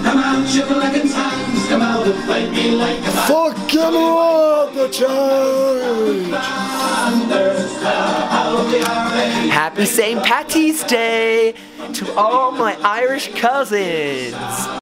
Come out, shivering hands, come out and fight me like a man. Fucking love the church. Happy St. Patty's Day to all my Irish cousins.